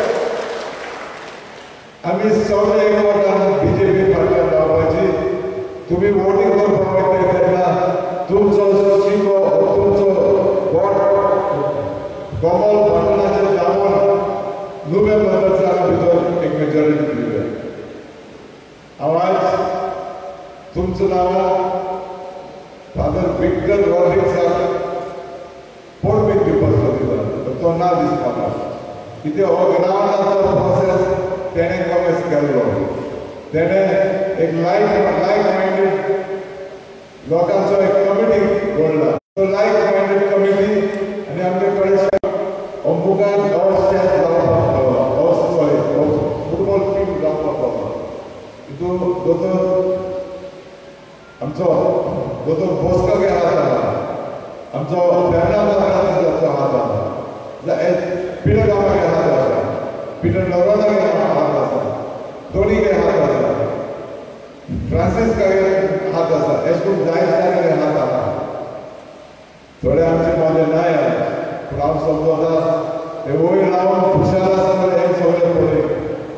आमी सगळे एकवटान बीजेपी फाटल्यान रावपाची तुमी वोटींग करपाक वयता तेन्ना तुमचो शिको तुमचो वोट कमल बटनाचेर दामून नुबे मतदारसंघा भितर एक मेजॉरिटी दिल्या हांव आज तुमचो नांव फादर विक्टर रॉड्रिक्साक पोडबीक दिवपाचो दिता तो ना दिसपाना कित्याक हो ग्रावंडाचो प्रोसेस तेणें कमेस केल्लो तेणें एक लायक मायंडेड लोकांचो एक कमिटी घडला तो लायक मायंडेड कमिटी आनी आमचे कडेन मुखार हो शेत जावपाक हो सॉरी हो फुटबॉल फील्ड जावपाक पावला हितून दोतोर आमचो दोतोर बोस्कागे हात आहा आमचो बेर्नार्दाचो हात आहा पिटर गांवागे हात आसा पिटर नोरोनागे हात आसा दोनीगे हात आसा फ्रांसिस्कागे हात आसा अशें करून जायते हात आहा थोडे आमचे मजे नाय पूण हांव समजता हे वयर रावन खुशाल आसा जाल्यार हे सगळे पळय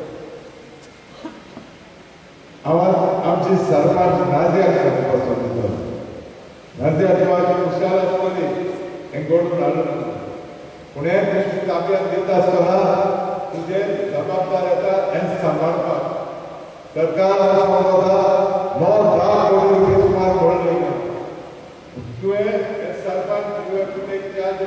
हांव आमची सरपंच नाजियाक सांगपाचो दिता नाजिया तुमची खुशाल आसतली हें घडून हाडून पूण हे दिश्टी ताब्यांत दिता आसतना तुजे जबाबदार येता हें सांबाळपाक सरकार समजता 9-10 कोटी रुपये सुमार पडले तुवें हे सरपंच तुवें तुवें चार्ज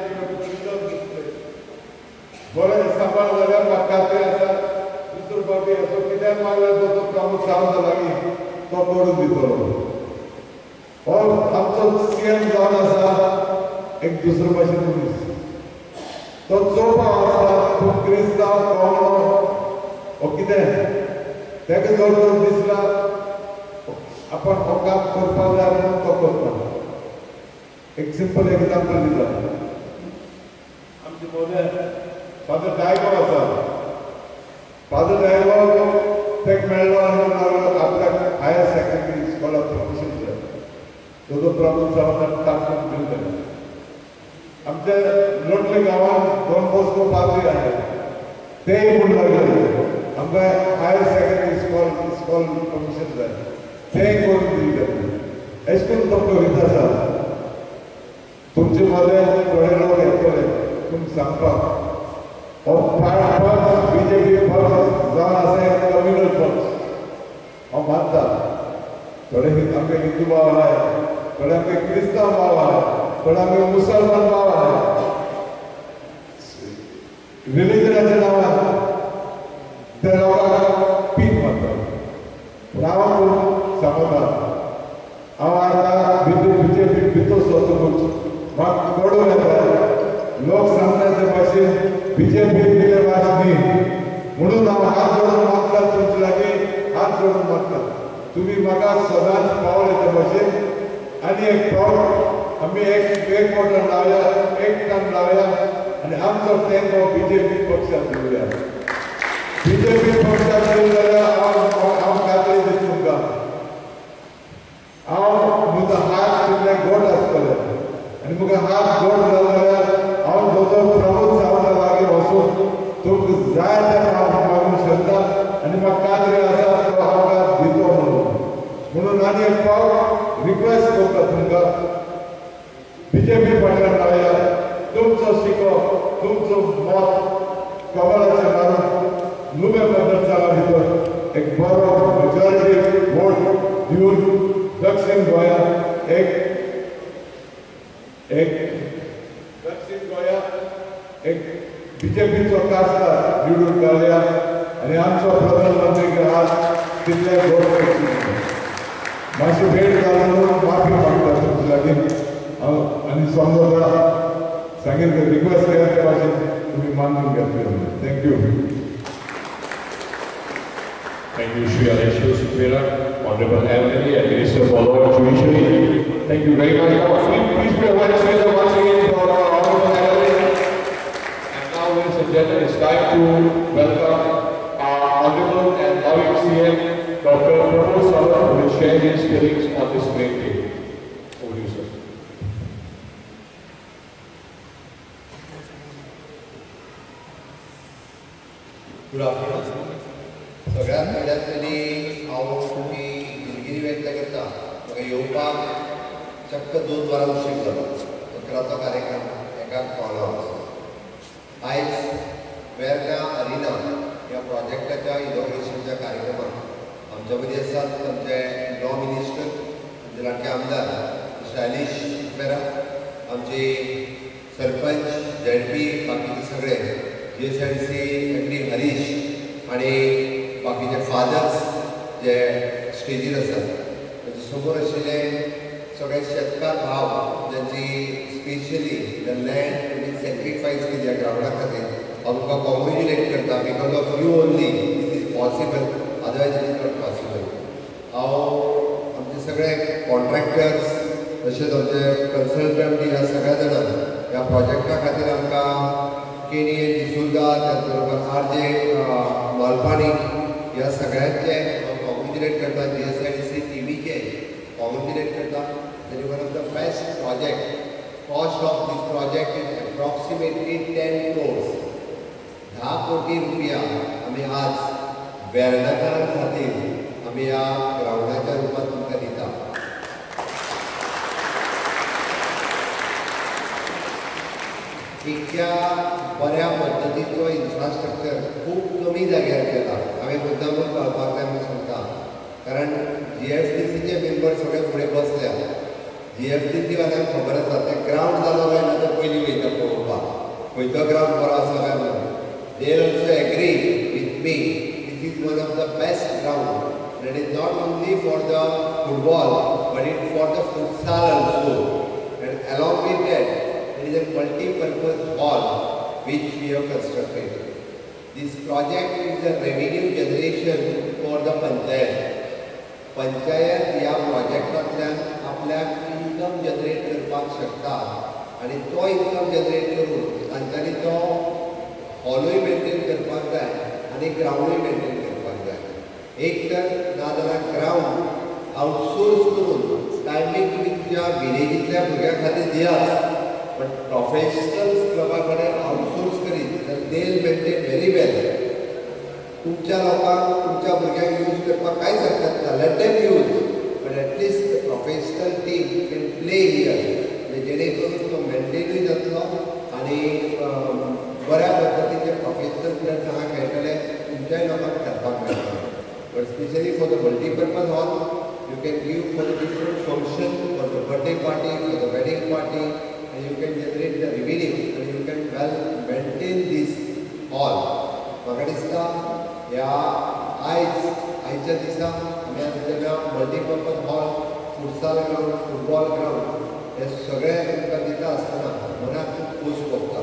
बरें सांबाळ जाल्यार म्हाका खात्री आसा दुसरो फावटी असो कित्याक मागल्यार तो प्रमोद सावंत लागीं तो करून दितलो हो आमचो सीएम जावन आसा एक दुसरो भाशेन मनीस तो चोवपाक आसता तूं क्रिस्तांव कोंगडो हो कितें तेका जर तर दिसला आपण हो काम करपाक जाय म्हणून तो करता एक सिंपल एग्जांपल दिता आमचे मोदय फादर डायगो आसा फादर डायगो तेक मेळ्ळो आनी आपल्याक हायर सेकंडरी स्कॉलाक प्रमोशन जाय तो प्रमोद सावंतान टाकून दिवं आमच्या लोटले गांवांत दोन पोस्को पाद्री आहाय तेय म्हूण लागले आमकां हायर सेकंडरी स्कॉल प्रमोशन जाय तेय करून दिले अशें करून तो करीत आसा तुमचे मदें थोडे लोक येतले तुमकां सांगपाक हो पक्ष बीजेपी पक्ष जावन आसा एक कम्युनल पक्ष हांव मानता थोडे आमचे हिंदू भाव आहाय थोडे आमचे क्रिस्तांव भाव आहाय थोडे आमचे मुसलमान भाव आहाय रिलीजनाच्या नांवान ते लोकांक पीक मारतात पूण हांव समजता हांव आतां बीजेपी भितर वचूंक म्हाका कळून येता लोक सांगता ते भाशेन बीजेपी दिले वाच न्ही म्हणून हांव हात जोडून मागता तुमचे लागीं हात जोडून मागता तुमी म्हाका सदांच पावले ते भाशेन आनी एक फावट आमी एकवटान रावया एकठाण रावया आनी आमचो तेंको बीजेपी पक्षाक दिवया बीजेपी पक्षाक दिले जाल्यार हांव खात्री दिता तुमकां हांव म्हजो हात तुमचे गोट आसतले रिक्वेस्ट करता तुमकां बीजेपी फाटल्यान रावया तुमचो शिको तुमचो मत कमलाचें मारून नुवे मतदारसंघा भितर एक बरो मेजॉरिटी वोट दिवन दक्षिण गोंयांत एक दक्षिण गोंयांत एक बीजेपीचो खासदार निवडून घालया आनी आमचो प्रधानमंत्री आज तितले वोट करची मातशी भेट घालून माफी मागता तुमचे लागीं आनी समजा सांगितलं रिक्वेस्ट केल्या त्या भाशेन तुम्ही मानून घेतले thank you Thank you, Shri Alessio Supera, Honorable MLA and Minister for Law and Judiciary. Thank you very much. Please be aware of once again for our Honorable MLA. And now, ladies and gentlemen, it's time to welcome our Honorable and loving CM, Dr. Pramod Sawant, who will share his feelings on this great day. Over to you, sir. Good afternoon. सगळ्यात पहिल्याच तरी हांव तुमी दिलगिरी व्यक्त करता म्हाका येवपाक चक्क 2 वरां उशीर जालो 11चो कार्यक्रम एकाक पावलो आयज वेर्ना अरिना ह्या प्रोजेक्टाच्या इनॉग्रेशनच्या कार्यक्रमाक आमच्या मदीं आसात आमचे लॉ मिनिस्टर आमचे लाडके आमदार शैलीश सुपेरा आमचे सरपंच ZP बाकीचे सगळे GSRTC MD हरीश आनी बाकीचे फादर्स जे स्टेजीर आसात ताचे समोर आशिल्ले सगळे शेतकार भाव ज्यांची स्पेशली द लँड तुमी सॅक्रिफायस केली ह्या ग्रावंडा खातीर हांव तुमकां कॉंग्रेच्युलेट करता because of you only this is possible otherwise it is not possible हांव आमचे सगळे कॉन्ट्रॅक्टर्स तशेंच आमचे कन्सल्टंट ह्या सगळ्या जाणांक ह्या प्रोजेक्टा खातीर आमकां केनी डिसूजा त्याच बरोबर RJ मालपाणी ह्या सगळ्यांचे कॉंग्रेच्युलेट करता GSRTC टीमीचे कॉंग्रेच्युलेट करता that is one of the best project cost of this project is approximately 10 crores 10 कोटी रुपया आमी आज वेर्णाकारां खातीर आमी ह्या ग्रावंडाच्या रुपांत तुमकां दिता इतक्या बऱ्या पद्धतीचो इन्फ्रास्ट्रक्चर खूब कमी जाग्यार केला हांवें मुद्दामूच कळपाक जाय म्हूण सांगता कारण GSTCचे मेंबर सगळे फुडें बसल्या GSTC वाल्यांक खबर आसा ते ग्रावंड जालो काय ना तो पयलीं वयता पळोवपाक खंयचो ग्रावंड बरो आसा काय म्हणून they also agree with me this is one of the best ground and it is not only for the football but it for the futsal also and along with that there is a multi-purpose hall which we have constructed. This project is a revenue generation for the panchayat. Panchayat ह्या प्रोजेक्टांतल्यान आपल्याक income generate करपाक शकता आनी तो income generate करून तांच्यांनी तो हॉलूय maintain करपाक जाय आनी ग्रावंडूय मेंटेन करपाक जाय एक तर नाजाल्यार ग्रावंड आउटसोर्स करून टायमींग तुमी तुमच्या विलेजींतल्या भुरग्यां खातीर दियात but professionals clubकडे आउटसोर्स करीत तर दे मेंटेन व्हेरी वेल तुमच्या लोकांक तुमच्या भुरग्यांक यूज करपाक कांयच हरकत ना let them use but at least the professional team can play here जेणे करून तो मेंटेनूय जातलो आनी बऱ्या पद्धतीचे प्रोफेशनल प्लेयर्स हांगा खेळटले तुमच्याय लोकांक खेळपाक मेळटले but specially for the multipurpose hall you can give for the different function for the birthday party for the wedding party and you can generate the revenue and you can well maintain this hall. म्हाका दिसता ह्या आयच्या दिसा आमी आमच्या multipurpose hall futsal ground football ground हे सगळे तुमकां दिता आसतना मनाक खूब खोस भोगता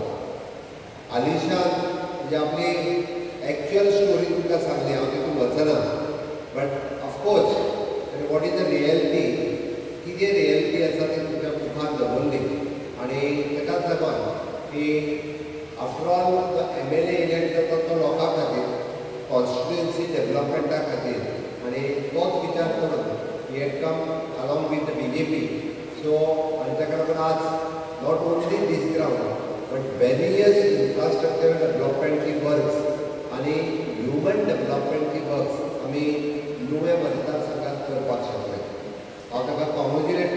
आलिशान म्हणजे आपली एक्चुअल स्टोरी तुमकां सांगली हांव तितून वचना but of course what is the reality कितें रियलिटी आसा ती तुमच्या मुखार दवरली आनी ताकाच लागून की आफ्टर ऑल तो MLA इलेक्ट जाता तो लोकां खातीर कॉन्स्टिट्युएन्सी डेव्हलपमेंटा खातीर आनी तोच विचार करून he had come along with the BJP so आनी ताका लागून आज not only this ground but various infrastructure डेव्हलपमेंटची वर्क्स आनी ह्युमन डेव्हलपमेंटची वर्क्स आमी नुवे मतदारसंघात करपाक शकले हांव ताका कॉंग्रेच्युलेट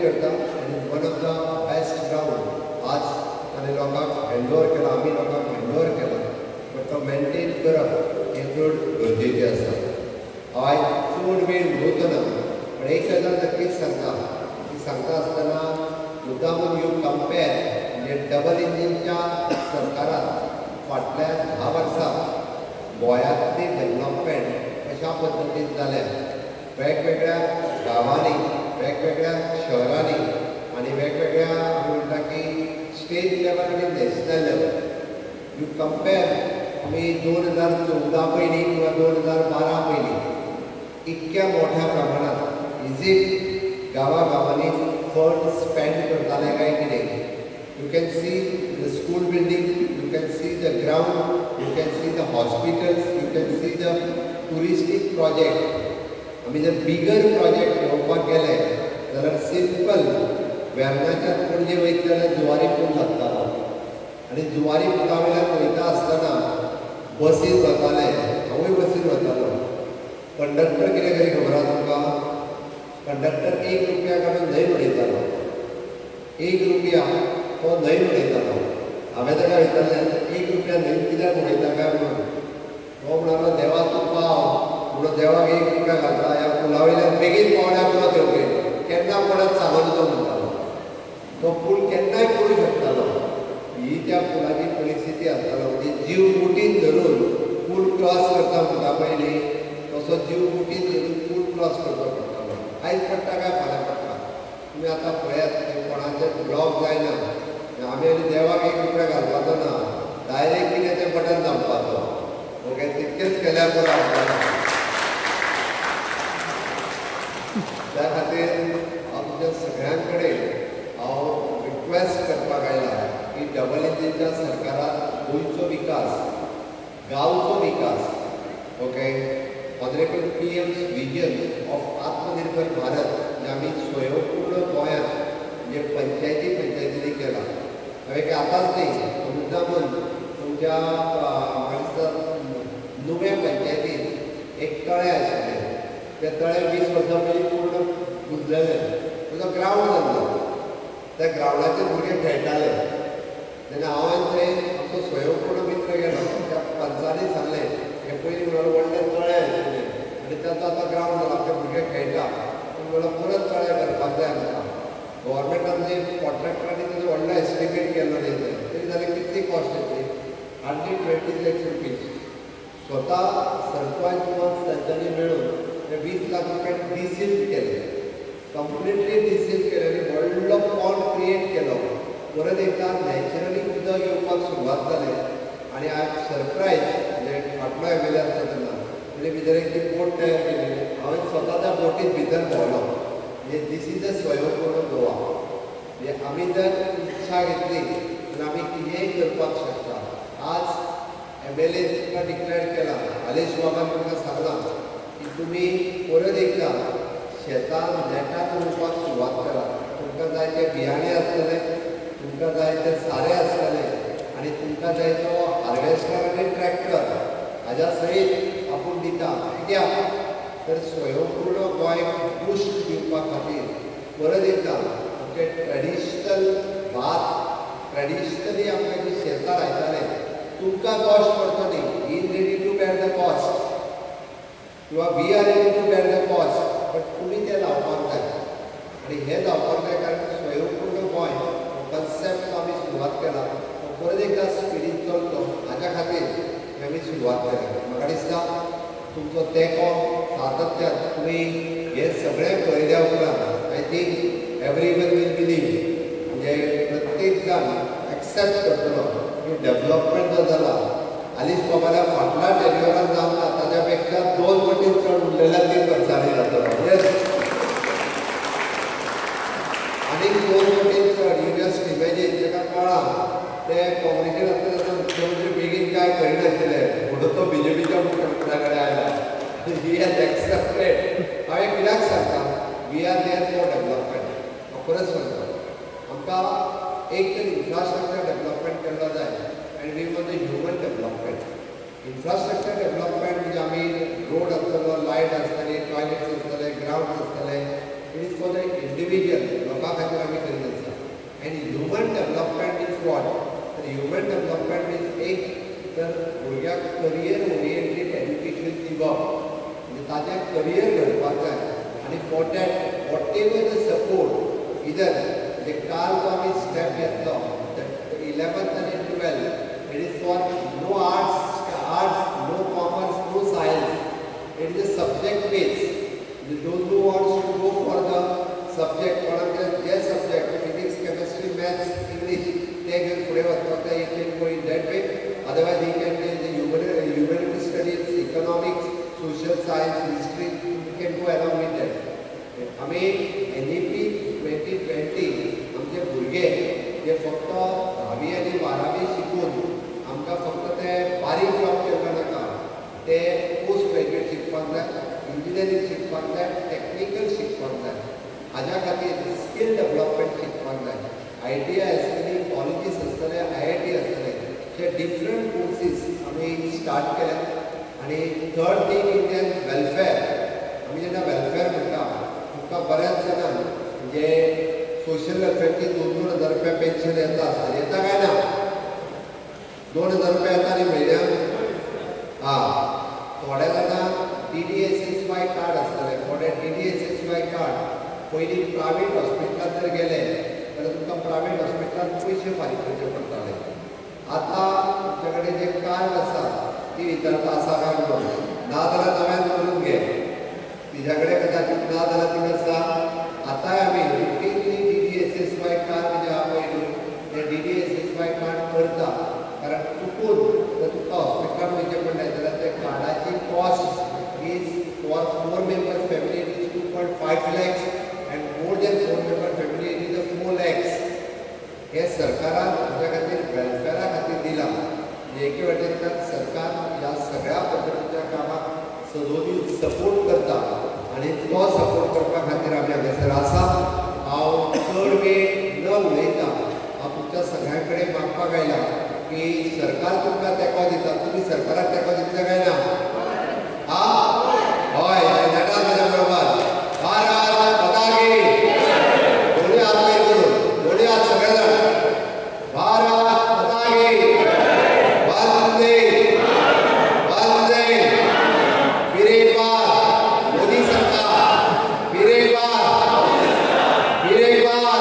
करप हें चड गरजेचें आसा. हांव चड वेळ उलोवचो ना, पण एक गजाल नक्कीच सांगता, ती सांगता आसतना मुद्दामून यू कंपेर म्हणजे डबल इंजिनच्या सरकारान फाटल्या 10 वर्सां गोंयांतली डेव्हलपमेंट कशा पद्दतीन जाल्या, वेगवेगळ्या गांवांनी, वेगवेगळ्या शहरांनी आनी वेगवेगळ्या आमी म्हणटा की स्टेट लेवल आनी नॅशनल लेवल. यू कंपेर आमी 2014 पयलीं किंवा 2012 पयलीं इतक्या मोठ्या प्रमाणात इजीट गांवांनी फंड स्पेंड करताले काय कितें. You can see the school building, you can see the ground, you can see the hospitals, you can see the touristic project. आमी जर बिगर प्रोजेक्ट घेवपाक गेले जाल्यार सिंपल वेर्णाच्यान पणजे वयता जाल्यार जुवारी पूल लागतालो आनी जुवारी पुला वयल्यान वयता आसतना बसीन वताले, हांवूय बसीन वतालो. कंडक्टर कितें करी खबर आसा तुमकां? कंडक्टर 1 रुपयाक आमी न्हंय उडयतालो, 1 रुपया तो न्हंय उडयतालो. हांवें ताका विचारलें 1 रुपया न्हंय कित्याक उडयता काय म्हणून. तो म्हणलो देवा तूं पाव म्हणून देवाक 1 रुपया घालता ह्या पुला वयल्यान बेगीन पावण्या पुरो येवपी केन्ना पडत सांगलो तो म्हणटालो. तो पूल केन्नाय पडूं शकतालो. ही त्या पुलाची परिस्थिती आसतालो. म्हणजे जीव मुठीन धरून पूल क्रॉस करता म्हणटा पयलीं तसो जीव मुठीन धरून पूल क्रॉस करचो पडटालो. आयज पडटा काय फाल्यां पडटा. तुमी आतां पळयात कोणाचें ब्लॉक जायना. आमी आनी देवाक 1 रुपया घालपाचो ना, डायरेक्ट कितें तें बटन दामपाचो. ओके, तितकेंच केल्यार पुरो आसतालें. त्या खातीर हांव तुमच्या सगळ्यां कडेन हांव रिक्वेस्ट करपाक आयला की डबल इंजिनच्या सरकारान गोंयचो विकास, गांवचो विकास, okay, honourable PM's vision of Atmanirbhar Bharat म्हणजे आमी स्वयंपूर्ण गोंयांत म्हणजे पंचायतींनी केला. हांवें काय आतांच न्ही, मुद्दामून तुमच्या नुव्या पंचायतींत एक तळें आशिल्लें. तें तळें 20 वर्सां पयलीं पूर्ण बुजलेलें. ताजो ग्रावंड जाल्लो. त्या ग्रावंडाचेर भुरगे खेळटाले. तेन्ना हांवें थंय आमचो स्वयंपूर्ण मित्र गेलो. त्या पंचांनी सांगलें हे पयलीं म्हणून व्हडलें तळें आशिल्लें आनी ताचो आतां ग्रावंड जाला, ते भुरगे खेळटा. म्हणून परत तळें करपाक जाय आमकां. गव्हर्मेंटान जे कॉन्ट्रॅक्टरांनी ताजो व्हडलो एस्टिमेट केल्लो न्ही, तरी जाल्यार कितली कॉस्ट येतली? Hardly 20 lakhs rupees. स्वता सरपंच मग तांच्यांनी मेळून ते 20 लाख रुपयांनी डिसील केले. कंप्लिटली डिसील केले आनी व्हडलो पॉन्ड क्रिएट केलो. परत एकदा नॅचरली उदक येवपाक सुरवात जाली आनी आज सरप्रायज म्हणजे फाटलो एमएलए आसता तेन्ना म्हणजे भितर एक ती बोट तयार केली. हांवें स्वता त्या बोटींत भितर भोंवलो. म्हणजे दीस इज अ स्वयंपूर्ण गोवा. म्हणजे आमी जर इच्छा घेतली तर आमी कितेंय करपाक शकता. आज एमएलए तुमकां डिक्लेअर केला, हालींच बाबान तुमकां सांगलां की तुमी परत एकदा शेतान नेटान रोवपाक सुरवात करा. तुमकां जाय तें बियाणें आसतलें, तुमकां जाय तें सारें आसतलें आनी तुमकां जाय तो हार्वेस्टर आनी ट्रॅक्टर हाज्या सयत आपूण दिता. कित्याक तर स्वयंपूर्ण गोंय बूस्ट दिवपा खातीर परत एकदा आमचे ट्रेडिशनल भात, ट्रेडिशनली आमकां जी शेतां लायताले तुमकां कॉस्ट पडटो न्ही. He is ready to bear the cost किंवा we are ready to bear the cost, but तुमी तें लावपाक जाय. आनी हें जावपाक जाय कारण स्वयंपूर्ण गोंय कन्सेप्ट आमी सुरवात केला. परत एकदा स्पिडीन चलतो हाज्या खातीर आमी सुरवात केल्या. म्हाका दिसता तुमचो तेंको सातत्यान तुमी हे सगळें पळयल्या उपरांत I think everyone will believe म्हणजे प्रत्येक जाण एक्सेप्ट करतलो की डेव्हलपमेंट जो जाला हालींच बाबाल्या फाटल्या टेन्युअरान जावना ताच्या पेक्षा 2 पटीन चड उरलेल्या 3 वर्सांनी जातलो. आनी 2 पटीन चड. यू जस्ट इमॅजीन ताका कळ्ळां ते कॉम्युनिकेट आसतना मुख्यमंत्री बेगीन काय करिनाशिल्ले म्हणून तो BJPच्या मुख्यमंत्र्या कडेन आयला. He has accepted. हांवें कित्याक सांगता we are there for development. हांव परत सांगता आमकां एक तर इन्फ्रास्ट्रक्चर डेव्हलपमेंट केल्लो जाय आनी we want the human development. Infrastructure development म्हणजे आमी रोड आसतलो, लायट आसतली, टॉयलेट्स आसतले, ग्राउंड आसतले. It is for the individual लोकां खातीर आमी करीत आसा. आनी ह्युमन डेव्हलपमेंट इज वॉट? तर ह्युमन डेव्हलपमेंट इज एक तर भुरग्याक करियर ओरिएंटेड एज्युकेशन दिवप म्हणजे ताजें करियर घडपाक जाय आनी for that whatever the support either म्हणजे काल जो आमी स्टेप घेतलो 11th आनी 12th it is for no arts no commerce no science it is a subject based those who wants to go for the subject कोणाक जे subject physics chemistry maths English ते घेवन फुडें वचपाक जाय it can go in that way otherwise he can humanity studies economics social science history you can go along with that आमी NEP 2020 आमचे भुरगे जे फक्त 10वी आनी 12वी शिकून आमकां फक्त ते बारीक जॉब करपा नाका ते पोस्ट ग्रॅज्युएट शिकपाक जाय इंजिनियरिंग शिकपाक जाय टेक्निकल शिकपाक जाय हाज्या खातीर स्कील डेव्हलपमेंट शिकपाक जाय ITI आसतली कॉलेजीस आसतले IIT आसतले जे डिफरंट कोर्सीस आमी स्टार्ट केले आनी थर्ड थिंग इंडियन वेलफेअर आमी जेन्ना वेलफेअर म्हणटा तुमकां बऱ्याच जाणांक म्हणजे सोशल वेलफेअरची 2,000 रुपया पेन्शन येता आसतली येता काय ना 2,000 रुपया येता न्ही म्हयन्याक थोड्या जाणांक DDSSY कार्ड आसतलें थोडे DDSSY कार्ड पयलीं प्रायवेट हॉस्पिटलांत जर गेले जाल्यार तुमकां प्रायवेट हॉस्पिटलांत पयशे फारीक करचे पडटाले आतां तुमचे कडेन जे कार्ड आसा ती विचारता आसा काय म्हणून ना जाल्यार नव्यान करून घे तिच्या कडेन कदाचित ना जाल्यार ती आसा आतांय आमी रुटीनली DDSSY कार्ड जे आहा पळय न्हू ते DDSSY कार्ड करता कारण चुकून जर तुका हॉस्पिटलांत वयचें पडलें जाल्यार त्या कार्डाची cost is for 4 member family it is 2.5 lakhs and more than 4 member family it is 4 lakhs हे सरकारान तुमच्या खातीर वेलफेअरा खातीर दिला एके वाटेंतल्यान सरकार ह्या सगळ्या पद्धतीच्या कामाक सदोदीत सपोर्ट करता आनी तो सपोर्ट करपा खातीर आमी हांगासर आसा हांव चड वेळ न उलयता हांव तुमच्या सगळ्यां कडेन मागपाक आयला की सरकार तुमकां तेंको दिता तुमी सरकाराक तेंको दितले काय ना हय नाटा ताच्या बरोबर भारत माता की दोन्ही हात वयर करून दोन्ही हात सगळे जाण भारत माता की वंदे वंदे फिर एक बार मोदी सरकार फिर एक बार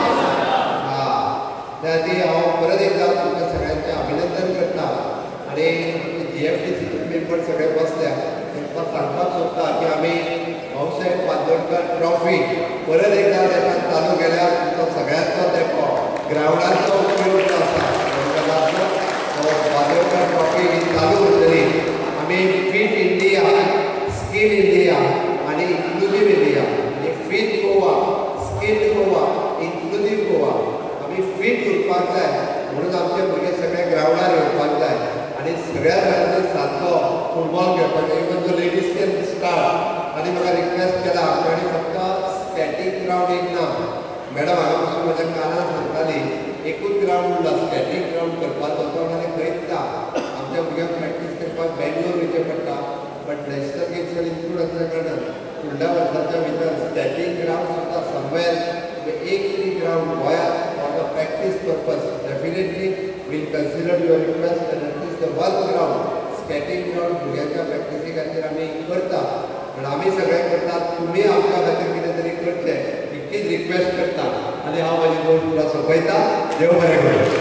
त्यासाठी हांव परत एकदा तुमच्या सगळ्यांचे अभिनंदन करता आणि GFDC मेंबर सगळे बसल्या तांकां सांगपाक सोदता की आमी भाऊसाहेब बांदोडकर ट्रॉफी परत एकदा ताका चालू केल्या तुमचो सगळ्यांचो तेंको ग्रावंडाचो उपयोग जो आसा बांदोडकर ट्रॉफी ही चालू उरतली आमी फीट इंडिया स्कील इंडिया आनी इन्क्लुजीव इंडिया म्हणजे fit Goa skill Goa inclusive Goa आमी फीट उरपाक जाय म्हणून आमचे भुरगे सगळे ग्रावंडार येवपाक जाय आनी सगळ्या जाणांनी सारको फुटबॉल खेळपाक जाय इवन जो लेडीज कॅन स्टार्ट आनी म्हाका रिक्वेस्ट केला आमचे फक्त स्टॅटीक ग्रावंड एक ना मॅडम हांगा पासून म्हज्या कानार सांगताली एकूच ग्रावंड उरला स्टॅटीक ग्रावंड करपाचो तो आनी खंयच ना आमच्या भुरग्यांक प्रॅक्टीस करपाक बेंगलोर वयचें पडटा बट नॅशनल गेम्सान इन्क्लूड आसल्या कारणान फुडल्या वर्साच्या भितर स्टॅटीक ग्रावंड सुद्दां समवेर एक तरी ग्रावंड गोंयांत for the practice purpose definitely will consider your request and at least the one ground skating ground भुरग्यांच्या प्रॅक्टिसी खातीर आमी करता पण आमी सगळें करता तुमी आमच्या खातीर कितें तरी करचें इतकीच रिक्वेस्ट करता आनी हांव म्हाजी दोन पुरा सोंपयता देव बरें करूं.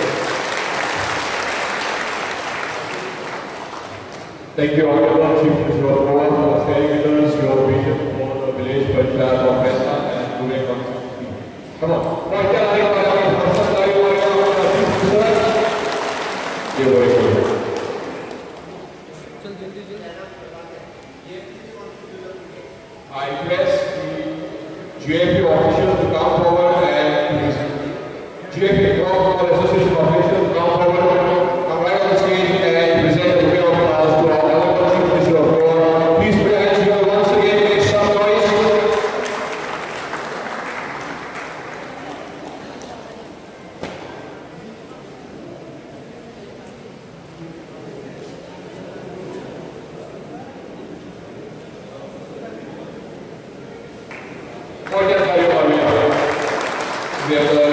Thank you, Honorable Chief Minister of Goa, for sharing with us your vision for the village Panchayat of Vesta and Pune constituency. Come on. Right there, I request the GFP officials to come forward and GFP Association officials to come forward, come right on the stage and present the bouquet of flowers to our Honorable Chief Minister of Goa. Please put your hands together once again, make some noise. We have